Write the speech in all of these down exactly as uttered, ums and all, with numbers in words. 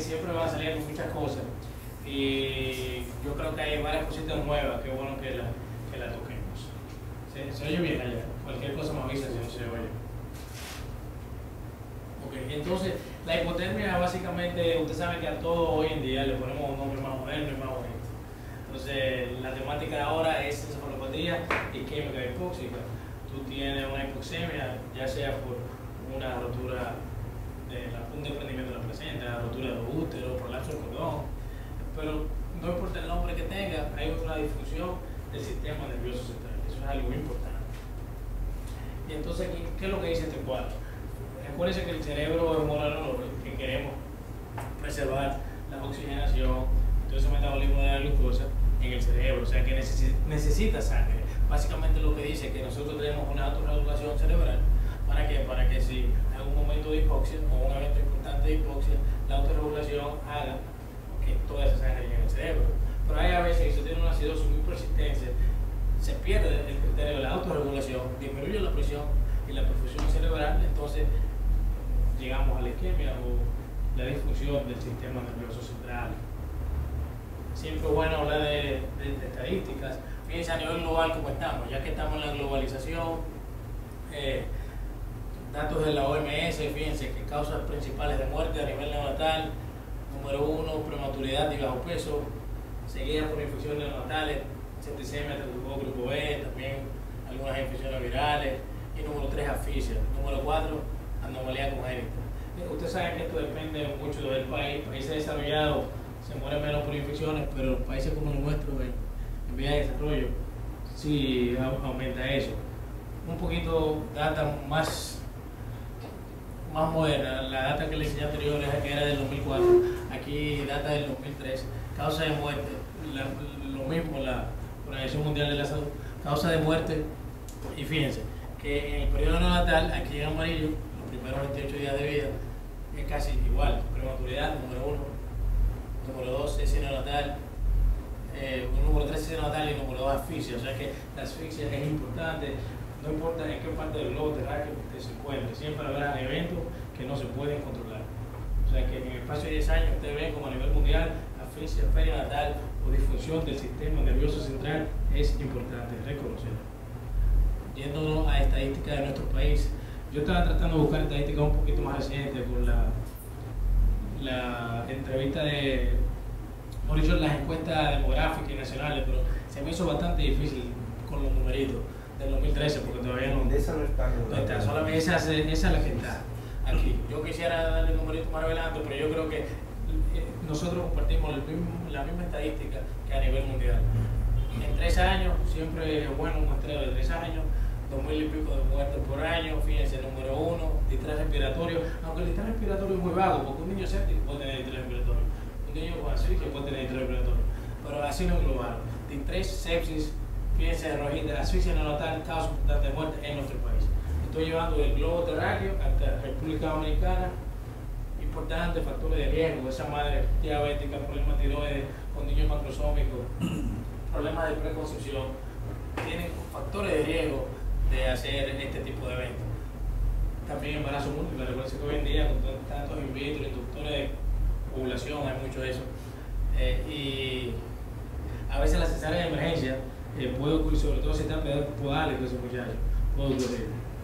siempre van a salir con muchas cosas. Y yo creo que hay varias cositas nuevas, que es bueno que la, que la toquemos. ¿Se, se oye bien allá? Cualquier cosa me avisa si no se oye. Ok, entonces la hipotermia básicamente, usted sabe que a todo hoy en día le ponemos un nombre más moderno y más bonito. Entonces la temática de ahora es encefalopatía isquémica hipóxica. Tú tienes una hipoxemia, ya sea por una rotura de la, un desprendimiento de la placenta, rotura de útero, prolapso del cordón, pero no importa el nombre que tenga, hay una disfunción del sistema nervioso central. Eso es algo importante. Y entonces, ¿qué es lo que dice este cuadro? Recuérdense que el cerebro es un órgano que queremos preservar la oxigenación, entonces el metabolismo de la glucosa en el cerebro, o sea que necesita, necesita sangre. Básicamente lo que dice es que nosotros tenemos una autorregulación cerebral. ¿Para qué? Para que si en algún momento de hipoxia o un evento importante de hipoxia, la autorregulación haga que toda esa sangre llegue al cerebro. Pero hay a veces que si tiene una acidosis muy persistente, se pierde el criterio de la autorregulación, disminuye la presión y la perfusión cerebral, entonces llegamos a la isquemia o la disfunción del sistema nervioso central. Siempre es bueno hablar de, de, de estadísticas. Fíjense a nivel global cómo estamos, ya que estamos en la globalización, eh, datos de la O M S, fíjense que causas principales de muerte a nivel neonatal, número uno, prematuridad y bajo peso, seguida por infecciones neonatales, septicemia, estreptococo grupo B, también algunas infecciones virales, y número tres, asfixia. Número cuatro, anomalía congénita. Usted sabe que esto depende mucho del país. Países desarrollados se mueren menos por infecciones, pero países como el nuestro, en, en vía de desarrollo, sí aumenta eso. Un poquito data más, más moderna, la data que les enseñé anterior es que era del dos mil cuatro, aquí data del dos mil tres, causa de muerte, la, lo mismo la Organización Mundial de la Salud, causa de muerte, y fíjense que en el periodo neonatal, aquí en amarillo, los primeros veintiocho días de vida, es casi igual, prematuridad, número uno, número dos, cese neonatal, eh, número tres, cese neonatal y número dos, asfixia, o sea que la asfixia es importante, no importa en qué parte del globo terráqueo usted se encuentre, siempre habrá eventos que no se pueden controlar. O sea que en el espacio de diez años ustedes ven como a nivel mundial, asfixia perinatal o disfunción del sistema nervioso central es importante reconocerlo. Yéndonos a estadísticas de nuestro país, yo estaba tratando de buscar estadísticas un poquito más recientes con la, la entrevista de, por dicho, las encuestas demográficas y nacionales, pero se me hizo bastante difícil con los numeritos del dos mil trece porque todavía no, esa no está, no está, solamente esa, esa es la que está aquí. Yo quisiera darle numeritos más adelante, pero yo creo que nosotros compartimos el mismo, la misma estadística que a nivel mundial. En tres años, siempre es bueno un muestreo de tres años, dos mil y pico de muertes por año, fíjense, número uno, distrés respiratorio, aunque el distrés respiratorio es muy vago, porque un niño séptico puede tener distrés respiratorio, un niño con asfixia puede tener distrés respiratorio, pero así no es global. Distrés, sepsis, fíjense, rojita, asfixia neonatal, causa importante de muerte en nuestro país. Estoy llevando del globo terráqueo hasta República Dominicana. Importante, factores de riesgo, esa madre diabética, problemas de tiroides, con niños macrosómicos, problemas de preconcepción, tienen factores de riesgo de hacer este tipo de eventos. También embarazo múltiple, recuerden que hoy en día con tantos in vitro, inductores de ovulación, hay mucho de eso. Eh, y a veces la cesárea de emergencia eh, puede ocurrir, sobre todo si están podales con ese muchacho, puede ocurrir.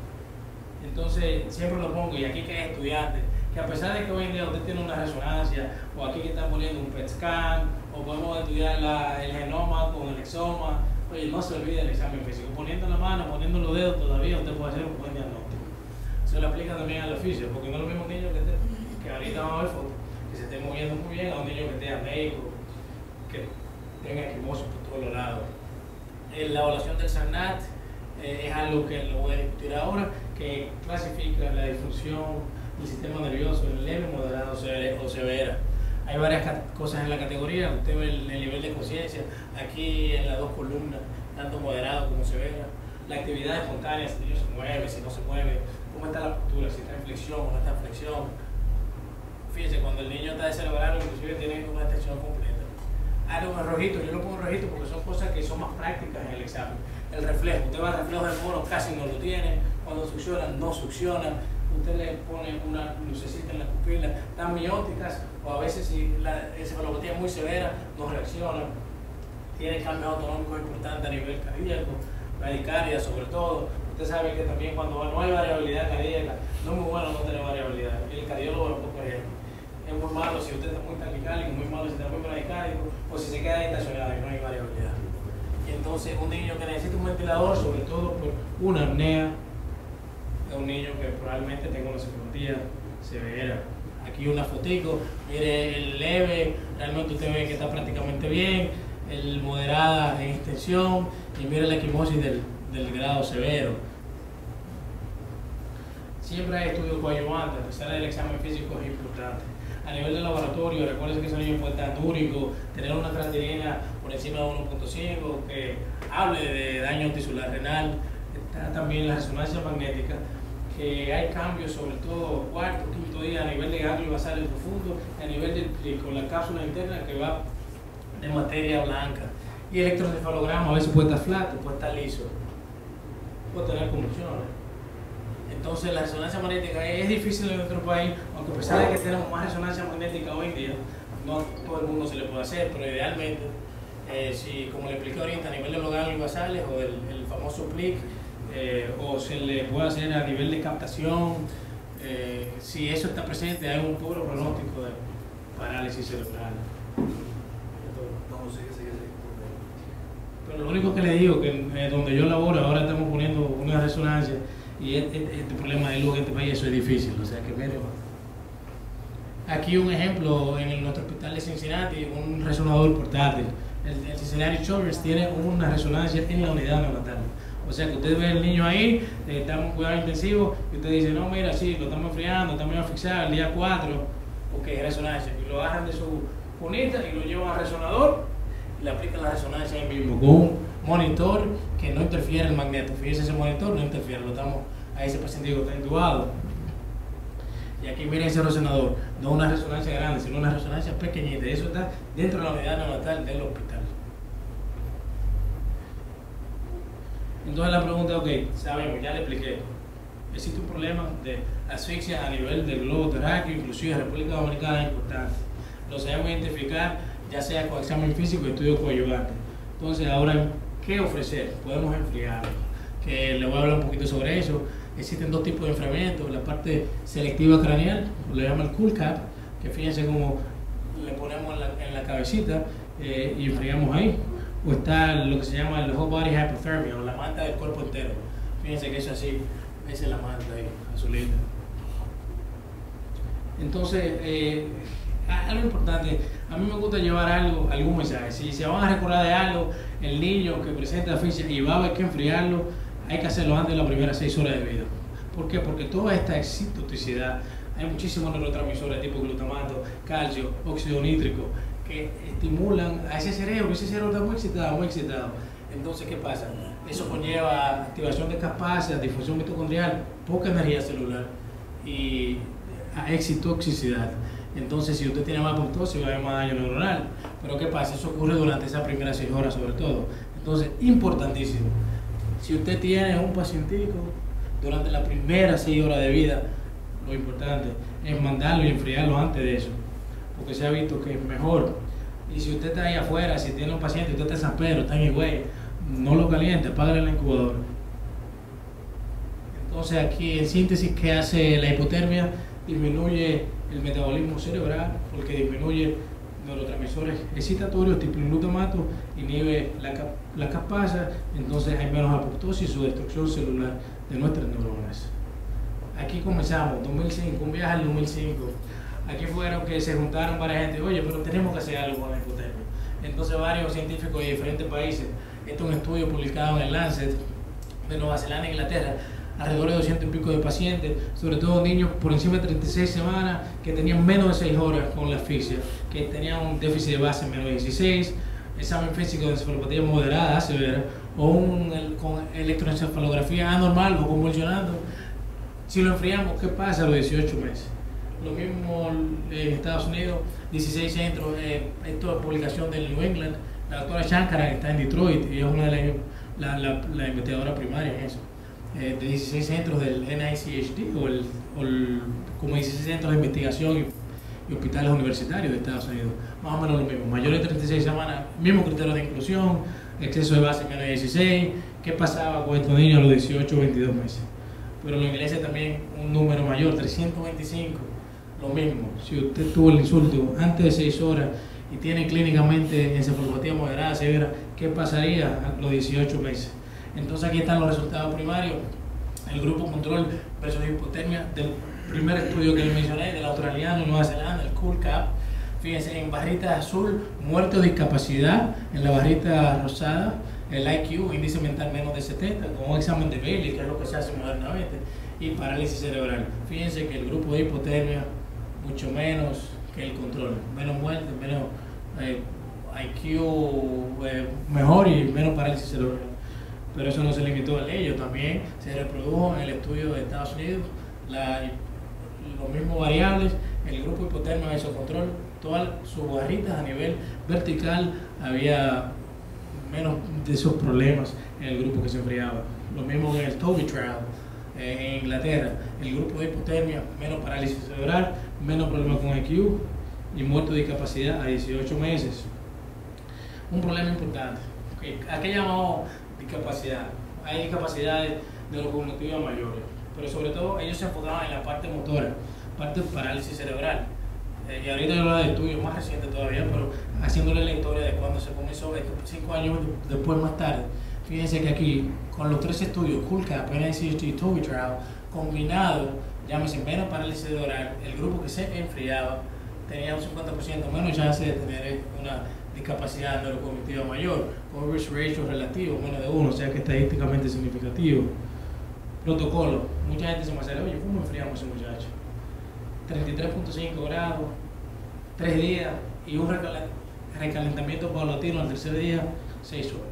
Entonces, siempre lo pongo, y aquí que es estudiante, que a pesar de que hoy en día usted tiene una resonancia, o aquí que están poniendo un P E T scan, o podemos estudiar la, el genoma con el exoma, oye, no se olvide el examen físico. Poniendo la mano, poniendo los dedos, todavía usted puede hacer un buen diagnóstico. Se lo aplica también al oficio, porque no es lo mismo un niño que, te, que ahorita vamos a ver fotos, que se esté moviendo muy bien, a un niño que esté ameico, que tenga equimosis por todos los lados. Eh, la evaluación del SANAT eh, es algo que lo voy a discutir ahora, que clasifica la disfunción del sistema nervioso en leve, moderada o severa. Hay varias cosas en la categoría, usted ve el, el nivel de conciencia, aquí en las dos columnas, tanto moderado como severa, la actividad espontánea, si el niño se mueve, si no se mueve, cómo está la postura, si está en flexión o no está en flexión. Fíjense, cuando el niño está descerebrado, inclusive tiene una extensión completa. Hay unos rojitos, yo lo pongo rojito porque son cosas que son más prácticas en el examen. El reflejo, usted va al reflejo del mono, casi no lo tiene, cuando succiona, no succiona, usted le pone una lucecita en la pupila, están mióticas, o a veces si la encefalopatía es muy severa, no reacciona, tiene cambios autonómicos importantes a nivel cardíaco, bradicardia sobre todo. Usted sabe que también cuando no hay variabilidad cardíaca, no es muy bueno no tener variabilidad, y el cardiólogo lo puede creer. Es muy malo si usted está muy taquicárdico, muy malo si está muy bradicárdico, o si se queda estacionado y no hay variabilidad. Y entonces un niño que necesita un ventilador, sobre todo por una apnea, es un niño que probablemente tenga una encefalopatía severa. Aquí una fotico, mire el leve, realmente usted ve que está prácticamente bien, el moderada en extensión, y mire la equimosis del, del grado severo. Siempre hay estudios coadyuvantes, a pesar del examen físico es importante. A nivel de laboratorio, recuerden que ese niño puede estar úrico, tener una creatinina por encima de uno punto cinco, que hable de daño tisular renal. Está también la resonancia magnética, que hay cambios sobre todo cuarto, quinto día a nivel de ganglio basal profundo, a nivel del plico, la cápsula interna que va de materia blanca. Y el electroencefalograma a veces puede estar flato, puede estar liso, puede tener convulsiones. Entonces la resonancia magnética es difícil en nuestro país, aunque a pesar de que tenemos más resonancia magnética hoy en día, no todo el mundo se le puede hacer, pero idealmente, eh, si como le expliqué ahorita, a nivel de los ganglios basales o del el famoso P L I C, eh, o se le puede hacer a nivel de captación, eh, si eso está presente, hay un puro pronóstico de parálisis cerebral. Pero lo único que le digo, que eh, donde yo laboro, ahora estamos poniendo una resonancia, y este, este problema de luz en este país, eso es difícil, o sea que mire, aquí un ejemplo en el, nuestro hospital de Cincinnati, un resonador portátil. El, el Cincinnati Children's tiene una resonancia en la unidad neonatal. O sea que usted ve al niño ahí, eh, está en un cuidado intensivo, y usted dice, no, mira, sí, lo estamos enfriando, estamos asfixiando el día cuatro, ok, resonancia, y lo bajan de su cunita y lo llevan al resonador, y le aplican la resonancia ahí mismo, con un monitor que no interfiere el magneto. Fíjense, ese monitor no interfiere, lo estamos a ese paciente que está intubado. Y aquí miren ese resonador, no una resonancia grande, sino una resonancia pequeñita. Eso está dentro de la unidad neonatal del hospital. Entonces la pregunta, ok, sabemos, ya le expliqué. Existe un problema de asfixia a nivel del globo terráqueo, inclusive en República Dominicana es importante. Lo sabemos identificar, ya sea con examen físico y estudio coadyuvante. Entonces ahora, ¿qué ofrecer? Podemos enfriarlo, que le voy a hablar un poquito sobre eso. Existen dos tipos de enfriamiento, la parte selectiva craneal, lo llama el cool cap, que fíjense cómo le ponemos en la, en la cabecita eh, y enfriamos ahí. O está lo que se llama el whole body hypothermia, o la manta del cuerpo entero. Fíjense que es así, esa es la manta ahí, azulita. Entonces, eh, algo importante, a mí me gusta llevar algo, algún mensaje. Si se van a recordar de algo, el niño que presenta asfixia y va a haber que enfriarlo, hay que hacerlo antes de las primeras seis horas de vida. ¿Por qué? Porque toda esta excitotoxicidad, hay muchísimos neurotransmisores tipo glutamato, calcio, óxido nítrico, que estimulan a ese cerebro, ese cerebro está muy excitado, muy excitado. Entonces, ¿qué pasa? Eso conlleva activación de capacidad, difusión mitocondrial, poca energía celular y a excitotoxicidad. Entonces, si usted tiene más apoptosis, va a haber más daño neuronal. Pero ¿qué pasa? Eso ocurre durante esas primeras seis horas sobre todo. Entonces, importantísimo. Si usted tiene un pacientico durante las primeras seis horas de vida, lo importante es mandarlo y enfriarlo antes de eso, porque se ha visto que es mejor. Y si usted está ahí afuera, si tiene un paciente, usted está en San Pedro, está en Higüey, no lo caliente, apágale la incubadora. Entonces aquí en síntesis, ¿qué hace la hipotermia? Disminuye el metabolismo cerebral porque disminuye neurotransmisores excitatorios tipo el glutamato, inhibe la, cap la caspasa, entonces hay menos apoptosis o destrucción celular de nuestras neuronas. Aquí comenzamos, dos mil cinco, un viaje al dos mil cinco. Aquí fueron que se juntaron varias gente, oye, pero tenemos que hacer algo con la hipotermia. Entonces varios científicos de diferentes países, este es un estudio publicado en el Lancet de Nueva Zelanda e Inglaterra, alrededor de doscientos y pico de pacientes, sobre todo niños por encima de treinta y seis semanas que tenían menos de seis horas con la asfixia, que tenían un déficit de base menos de dieciséis, examen físico de encefalopatía moderada severa o un, el, con electroencefalografía anormal o convulsionando. Si lo enfriamos, ¿qué pasa a los dieciocho meses? Lo mismo en Estados Unidos, dieciséis centros, eh, esto es publicación del New England, la doctora Shankara que está en Detroit y es una de las la, la, la investigadora primaria en eso. eh, de dieciséis centros del N I C H D, o, el, o el, como dieciséis centros de investigación y, y hospitales universitarios de Estados Unidos. Más o menos lo mismo, mayores de treinta y seis semanas, mismo criterio de inclusión, exceso de base menos de dieciséis, qué pasaba con estos niños a los dieciocho o veintidós meses. Pero los ingleses también un número mayor, trescientos veinticinco, lo mismo. Si usted tuvo el insulto antes de seis horas y tiene clínicamente encefalopatía moderada, severa, ¿qué pasaría a los dieciocho meses? Entonces aquí están los resultados primarios, el grupo control versus hipotermia del primer estudio que les mencioné, del australiano, Nueva Zelanda, el CoolCap. Fíjense, en barrita azul, muerte o discapacidad, en la barrita rosada, el I Q, índice mental menos de setenta, con un examen de Bailey, que es lo que se hace modernamente, y parálisis cerebral. Fíjense que el grupo de hipotermia, mucho menos que el control, menos muerte, menos eh, I Q eh, mejor y menos parálisis cerebral. Pero eso no se limitó a ello, también se reprodujo en el estudio de Estados Unidos la, los mismos variables, el grupo hipotermia versus control, todas sus barritas a nivel vertical había menos de esos problemas en el grupo que se enfriaba. Lo mismo en el Toby Trial eh, en Inglaterra, el grupo de hipotermia, menos parálisis cerebral, menos problemas con I Q y muerte de discapacidad a dieciocho meses. Un problema importante, okay. ¿A qué llamamos discapacidad? Hay discapacidades de locomotora mayores, pero sobre todo ellos se enfocaban en la parte motora, parte de parálisis cerebral. Eh, y ahorita yo hablo de estudios más recientes todavía, pero haciéndole la historia de cuando se comenzó, cinco años después más tarde. Fíjense que aquí, con los tres estudios, CoolCap, N I C H D, Toby Trial, combinado, llámese menos parálisis cerebral, el grupo que se enfriaba tenía un cincuenta por ciento menos chance de tener una discapacidad neurocognitiva mayor, con risk ratio relativo, menos de uno, o sea que estadísticamente significativo. Protocolo, mucha gente se me hace, oye, ¿cómo enfriamos a ese muchacho? treinta y tres punto cinco grados, tres días y un recalentamiento paulatino al tercer día, seis horas.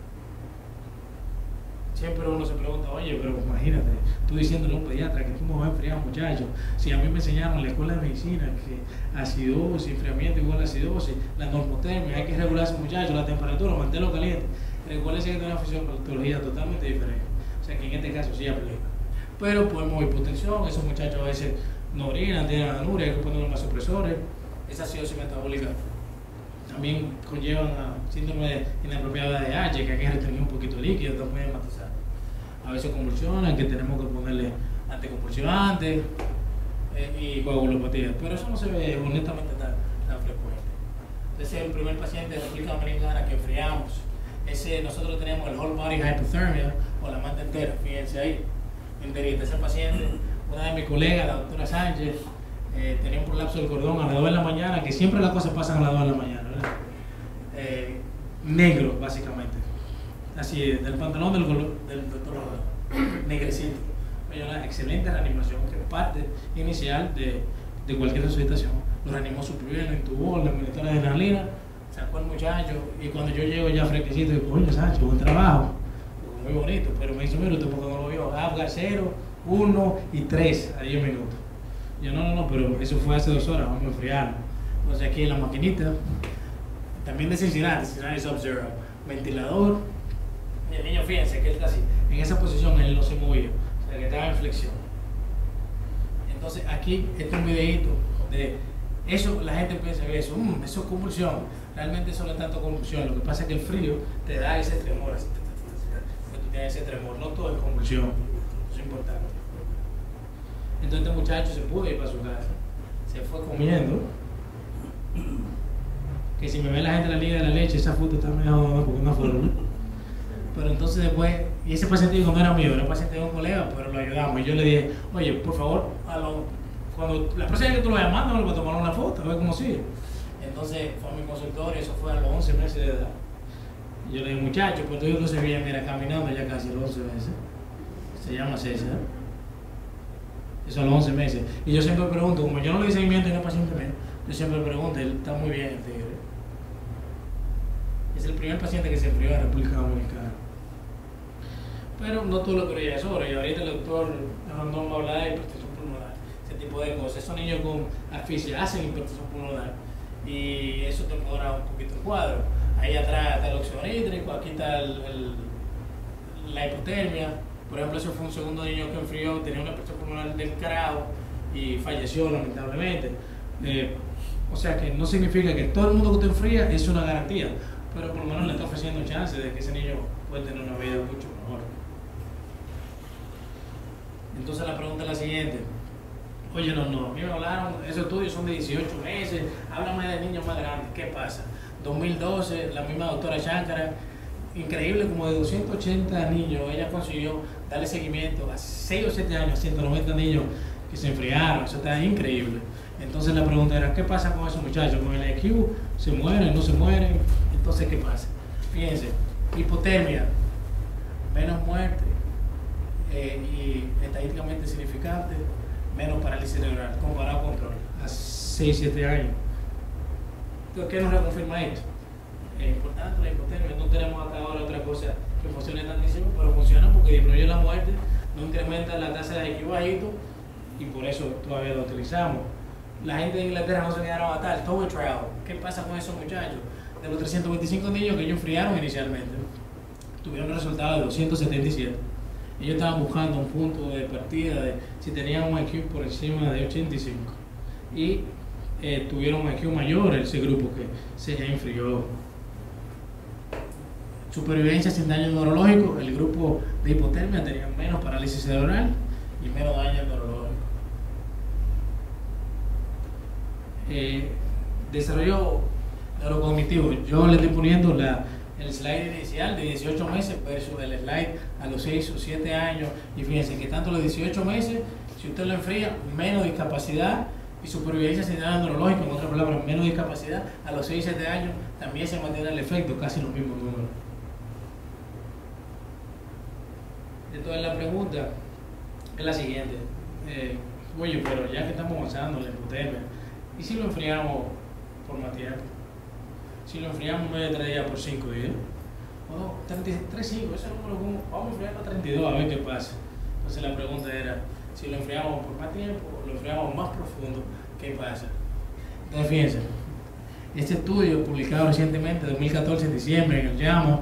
Siempre uno se pregunta, oye, pero imagínate, tú diciéndole a un pediatra que cómo va a enfriar a un muchacho, si a mí me enseñaron en la escuela de medicina que acidosis, enfriamiento igual a acidosis, la normotermia, hay que regular a ese muchacho, la temperatura, mantenerlo caliente. Recuerden que tiene una fisiopatología totalmente diferente, o sea que en este caso sí aplica. Pero podemos hipotensión, esos muchachos a veces no orinan, tienen anuria, hay que ponerle más supresores. Esa acidosis metabólica también conllevan a síndrome inapropiada de H, que hay que restringir un poquito el líquido, entonces pueden matizar. A veces convulsionan, que tenemos que ponerle anticonvulsivantes eh, y coagulopatía, pero eso no se ve honestamente tan, tan frecuente. Ese es el primer paciente de República Dominicana que enfriamos. Ese, nosotros tenemos el whole body hypothermia, o la manta entera, fíjense ahí, enterita. Ese paciente, una de mis colegas, la doctora Sánchez, eh, tenía un prolapso del cordón a las dos de la mañana, que siempre las cosas pasan a las dos de la mañana, ¿verdad? Eh, negro, básicamente. Así, del pantalón del, del doctor negrecito. Pero una excelente reanimación, que es parte inicial de, de cualquier resucitación. Lo reanimó súper bien, lo intubó, le administró la adrenalina, sacó al muchacho, y cuando yo llego ya fresquecito, digo, oye, Sánchez, buen trabajo. Muy bonito, pero me dice, mira, usted porque no lo vio, Apgar cero, uno y tres a diez minutos. Yo, no, no, no, pero eso fue hace dos horas, vamos a enfriarlo. Entonces aquí en la maquinita, también de Cincinnati, Cincinnati Sub-Zero, ventilador, y el niño, fíjense que él está así, en esa posición él no se movía, o sea que estaba en flexión. Entonces aquí, este es un videito de eso, la gente piensa que eso, mmm, eso es convulsión, realmente eso no es tanto convulsión, lo que pasa es que el frío te da ese tremor, así, que tú tienes ese tremor, no todo es convulsión, eso es importante. Entonces este muchacho se pudo ir para su casa, se fue comiendo, que si me ve la gente en la Liga de la Leche, esa foto está mejor, no, porque no fueron, ¿no? Pero entonces después, y ese paciente no era mío, era paciente de un colega, pero lo ayudamos, y yo le dije, oye, por favor, a lo, cuando la próxima vez que tú lo llamas, no le voy a tomar una foto, a ver cómo sigue. Entonces fue a mi consultorio, eso fue a los once meses de edad. Y yo le dije, muchacho, pues tú no se veía, mira, caminando ya casi a los once meses, se llama César. Eso a los once meses. Y yo siempre pregunto, como yo no le doy seguimiento a una paciente mío, yo siempre pregunto, él está muy bien el tigre. Es el primer paciente que se enfrió en la República Dominicana. Pero no todo lo creía sobre. Y ahorita el doctor Rondón va a hablar de hipertensión pulmonar, ese tipo de cosas. Esos niños con asfixia hacen hipertensión pulmonar y eso te mejora un poquito el cuadro. Ahí atrás está el óxido nítrico, aquí está el, el, la hipotermia, Por ejemplo, ese fue un segundo niño que enfrió, tenía una presión pulmonar del carajo y falleció lamentablemente. Eh, o sea que no significa que todo el mundo que te enfría es una garantía, pero por lo menos le está ofreciendo chance de que ese niño puede tener una vida mucho mejor. Entonces la pregunta es la siguiente. Oye, no, no, a mí me hablaron, esos estudios son de dieciocho meses, háblame de niños más grandes, ¿qué pasa? dos mil doce, la misma doctora Shankara, increíble, como de doscientos ochenta niños, ella consiguió darle seguimiento a seis o siete años, ciento noventa niños que se enfriaron, eso está increíble. Entonces la pregunta era, ¿qué pasa con esos muchachos? ¿Con el I Q? ¿Se mueren? ¿No se mueren? Entonces, ¿qué pasa? Fíjense, hipotermia, menos muerte eh, y estadísticamente significante, menos parálisis cerebral, comparado con control, a seis siete años. Entonces, ¿qué nos reconfirma esto? Es importante la hipotermia, no tenemos acá ahora otra cosa que funcione tantísimo, pero funciona porque disminuye la muerte, no incrementa la tasa de I Q bajito y por eso todavía lo utilizamos. La gente de Inglaterra no se quedaron a tal, Tower Trial, ¿qué pasa con esos muchachos? De los trescientos veinticinco niños que ellos enfriaron inicialmente, tuvieron un resultado de doscientos setenta y siete. Ellos estaban buscando un punto de partida de si tenían un I Q por encima de ochenta y cinco. Y eh, tuvieron un I Q mayor ese grupo que se enfrió. Supervivencia sin daño neurológico, el grupo de hipotermia tenía menos parálisis cerebral y menos daño neurológico. Eh, desarrollo neurocognitivo, yo le estoy poniendo la, el slide inicial de dieciocho meses versus el slide a los seis o siete años y fíjense que tanto los dieciocho meses, si usted lo enfría, menos discapacidad y supervivencia sin daño neurológico, en otras palabras, menos discapacidad, a los seis o siete años también se mantiene el efecto, casi los mismos números. Entonces la pregunta es la siguiente, eh, oye, pero ya que estamos avanzando en la hipotermia, ¿y si lo enfriamos por más tiempo? Si lo enfriamos en vez de tres días por cinco días, o no, treinta y tres, cinco, ese número, vamos a enfriarlo a treinta y dos a ver qué pasa. Entonces la pregunta era, si lo enfriamos por más tiempo o lo enfriamos más profundo, ¿qué pasa? Entonces fíjense, este estudio publicado recientemente, dos mil catorce, en diciembre, en el JAMA,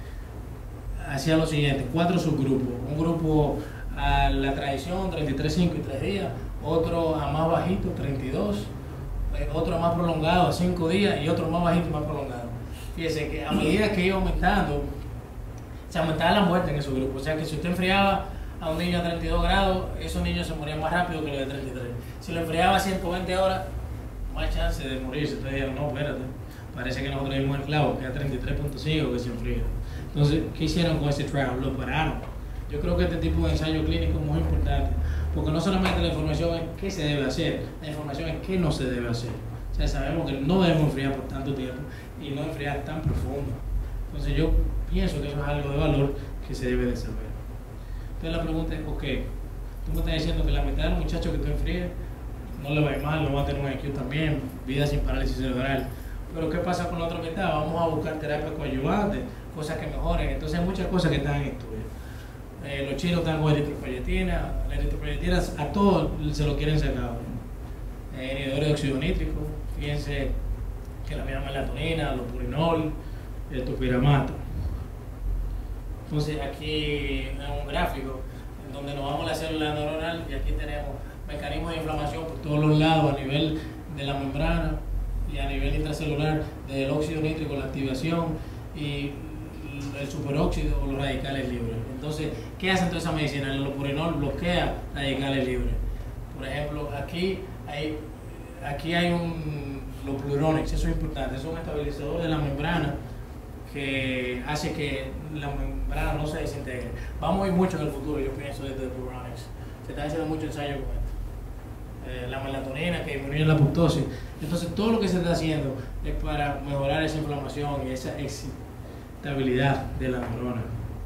hacía lo siguiente, cuatro subgrupos, un grupo a la tradición, treinta y tres, cinco y tres días, otro a más bajito, treinta y dos, otro más prolongado, a cinco días y otro más bajito y más prolongado. Fíjense que a medida que iba aumentando, se aumentaba la muerte en esos grupos, o sea que si usted enfriaba a un niño a treinta y dos grados, esos niños se morían más rápido que los de treinta y tres. Si lo enfriaba a ciento veinte horas, más chance de morirse. Entonces dijeron, no, espérate, parece que nosotros dimos el clavo, que a treinta y tres punto cinco que se enfría. Entonces, ¿qué hicieron con ese trial? Lo pararon. Yo creo que este tipo de ensayo clínico es muy importante, porque no solamente la información es qué se debe hacer, la información es qué no se debe hacer. O sea, sabemos que no debemos enfriar por tanto tiempo y no enfriar tan profundo. Entonces yo pienso que eso es algo de valor que se debe de saber. Entonces la pregunta es, ok, tú me estás diciendo que la mitad de los muchachos que tú enfríes no le va a ir mal, no va a tener un I Q también, vida sin parálisis cerebral. Pero ¿qué pasa con la otra mitad? Vamos a buscar terapias coadyuvantes, cosas que mejoren. Entonces hay muchas cosas que están en estudio. Eh, los chinos están con eritropoyetina, la eritropoyetina a todos se lo quieren sacar. Eh, inhibidores de óxido nítrico, fíjense que la misma melatonina, los purinol, el topiramato. Entonces aquí es un gráfico en donde nos vamos a la célula neuronal y aquí tenemos mecanismos de inflamación por todos los lados a nivel de la membrana y a nivel intracelular del óxido nítrico, la activación y el superóxido o los radicales libres. Entonces, ¿qué hace entonces esa medicina? El lopurinol bloquea radicales libres. Por ejemplo, aquí hay, aquí hay un Lopluronix, eso es importante, es un estabilizador de la membrana que hace que la membrana no se desintegre. Vamos a ir mucho en el futuro, yo pienso, desde Lopluronix. Se está haciendo mucho ensayo con esto. Eh, la melatonina que disminuye la apoptosis. Entonces, todo lo que se está haciendo es para mejorar esa inflamación y esa excitabilidad de la neurona.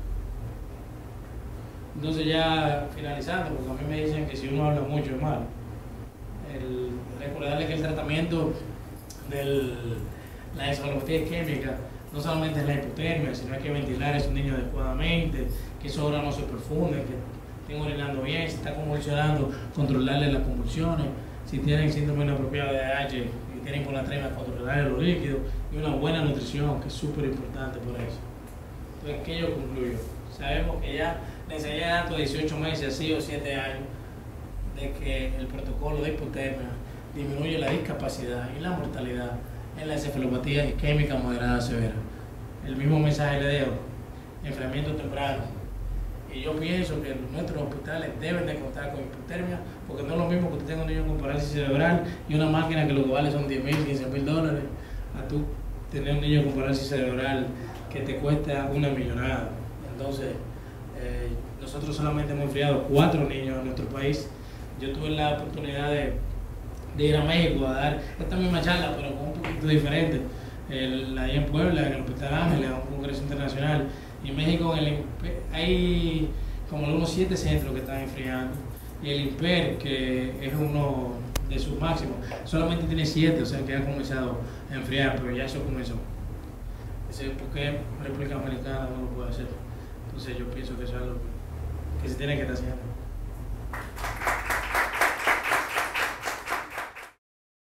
Entonces, ya finalizando, porque a mí me dicen que si uno habla mucho es malo. El, recordarles que el tratamiento de la encefalopatía isquémica no solamente es la hipotermia, sino hay que ventilar a esos niños adecuadamente, que esos órganos se perfunden, que estén orinando bien, si está convulsionando, controlarle las convulsiones, si tienen síndrome inapropiado de A H y tienen hiponatremia, controlarle los líquidos y una buena nutrición, que es súper importante por eso. Entonces, ¿qué yo concluyo? Sabemos que ya le enseñé a dieciocho meses, así o siete años, de que el protocolo de hipotermia disminuye la discapacidad y la mortalidad en la encefalopatía isquémica moderada severa. El mismo mensaje le dejo, enfriamiento temprano. Y yo pienso que nuestros hospitales deben de contar con hipotermia, porque no es lo mismo que usted tenga un niño con parálisis cerebral y una máquina que lo que vale son diez mil, quince mil dólares, a tú tener un niño con parálisis cerebral que te cuesta una millonada. Entonces, eh, nosotros solamente hemos enfriado cuatro niños en nuestro país. Yo tuve la oportunidad de, de ir a México a dar esta misma charla, pero con un poquito diferente. El, ahí en Puebla, en el Hospital Ángeles, a un congreso internacional. Y en México en el, hay como unos siete centros que están enfriando. Y el IMPER, que es uno de sus máximos, solamente tiene siete, o sea que ha comenzado a enfriar, pero ya eso comenzó. ¿Por qué República Dominicana no lo puede hacer? Entonces yo pienso que eso es algo que se tiene que estar haciendo.